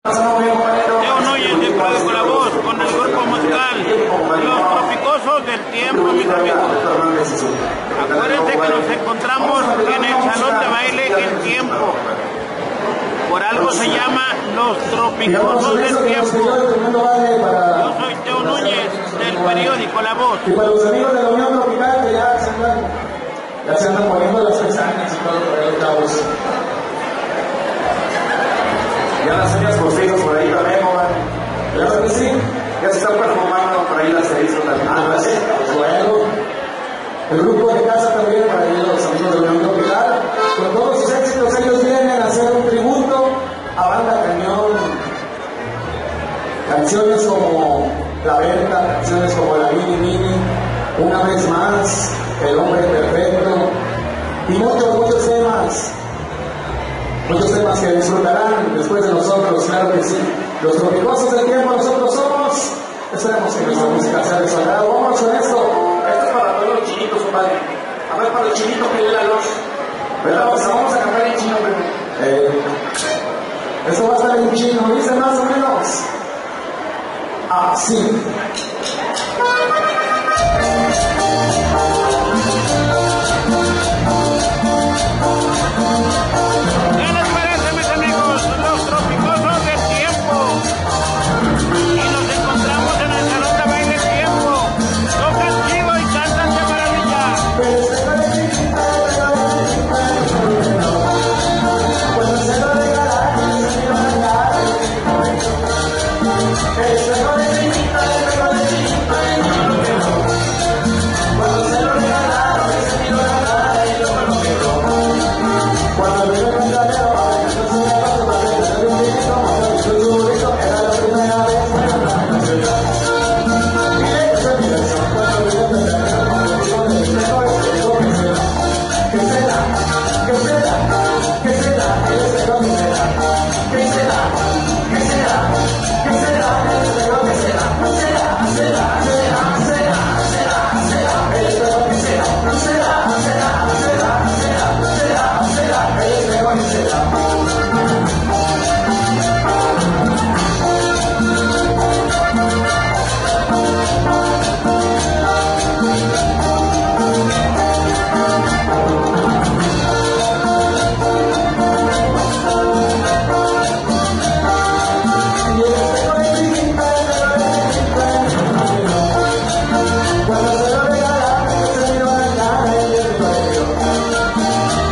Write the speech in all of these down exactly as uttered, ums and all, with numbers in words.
Teo Núñez de Prado con la voz, con el grupo musical Los Tropicosos del Tiempo, mis amigos. Acuérdense que nos encontramos en el Salón de Baile El Tiempo. Por algo se llama Los Tropicosos del Tiempo. Yo soy Teo Núñez del periódico La Voz. Y para los amigos de la Unión Tropical que ya se andan, ya se andan poniendo las pestañas y todo por ahí, chavos. Ya las uñas postizas por ahí también, ¿no? Claro que sí. Ya se están perfumando por ahí las cerizas también. Ah, sí. Pues bueno. El grupo de casa también, para ellos, los amigos de la Unión Tropical. Con todos sus éxitos, ellos vienen a hacer un tributo a Banda Cañón. Canciones como La Berta, canciones como La Mini Mini, Una Vez Más, El Hombre Perfecto, y muchos, muchos temas. Muchos temas que disfrutarán después de nosotros, claro que sí. Los Tropicosos del Tiempo, nosotros somos. Esperemos que nuestra música sea de su agrado. Vamos con esto. Esto es para todos los chinitos, compadre. A ver, para los chinitos que le la luz. Vamos, vamos a cantar en chino, eh, esto va a estar en chino, dice más o menos así.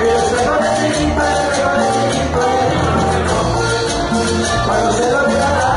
Cuando se lo regala